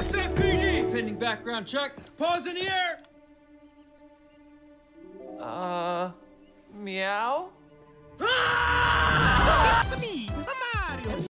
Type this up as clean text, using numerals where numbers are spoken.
SFPD! Pending background check. Paws in the air!